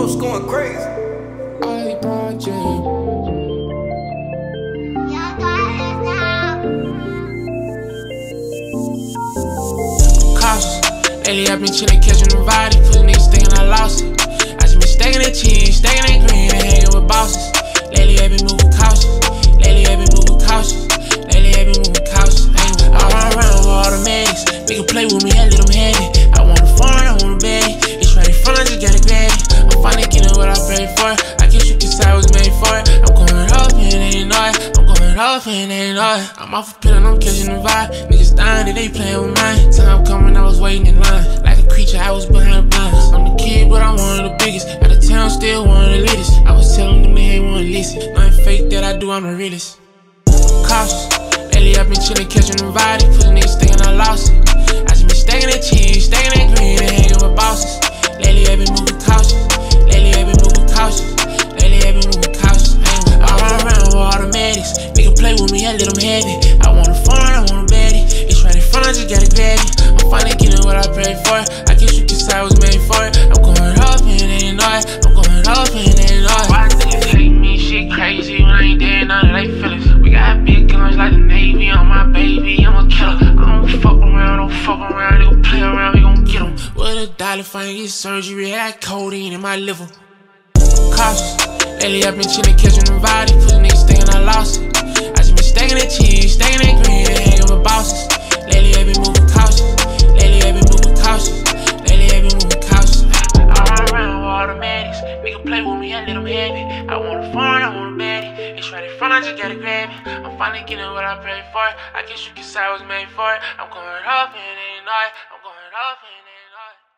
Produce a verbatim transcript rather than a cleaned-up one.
Folks going crazy. I thought you. Cautious. Lately I've been chillin', catching the body, pussy niggas thinking I lost it. I just been stacking that cheese, stacking that green, and hanging with bosses. Lately I've been moving cautious. Lately I've been moving cautious. Lately I've been moving cautious. I run around with automatics. Nigga play with me, I let them have it. I want a phone, I want a bag. It's right in front, I just gotta grab it. I'm finally getting what I prayed for. I guess you could say I was made for it. I'm going off and they know it. I'm going off and they know it. I'm off a pill and I'm catching the vibe. Niggas dying and they playing with mine. Time coming, I was waiting in line. Like a creature, I was behind the blinds. I'm the kid, but I'm one of the biggest. Out of town, still one of the latest. I was telling them they ain't wanna listen. Nothing fake that I do, I'm the realest. Cautious. Lately I've been chillin', catching the body. Pussy niggas thinking I lost it. I just been stacking that cheese, stacking that green, and hanging with bosses. Lately I've been moving cautious. Lately I've been moving cautious. Lately I've been moving cautious. I run around with automatics. Nigga play with me, I let them have it. I want a phone, I want a baddie. It's right in front, I just gotta grab it. I'm finally getting what I prayed for. I guess you could say I was made for it. I'm going off and they know it. I'm going off and they know it. Why niggas hate me? Shit crazy when I ain't dead, none of they feelings. We got big guns like the Navy on my baby. I'm a killer. I don't fuck around, don't fuck around. They gon' play around, we gon' get them. With a dollar if I ain't get surgery, I got codeine in my liver. Cautious. Lately I've been chillin', catching the body. Pussy niggas thinking I lost it. I just been stacking that cheese, stacking that green, and hanging with bosses. Lately I've been moving cautious. Lately I've been moving cautious. Lately I've been moving cautious. I run around with automatics. Nigga play with me, I let them have it. I want a phone, I want a baddie. It's right in front, I just gotta grab it. I'm finally getting what I prayed for. I guess you could say I was made for it. I'm going off and they know it. I'm going off and they know it.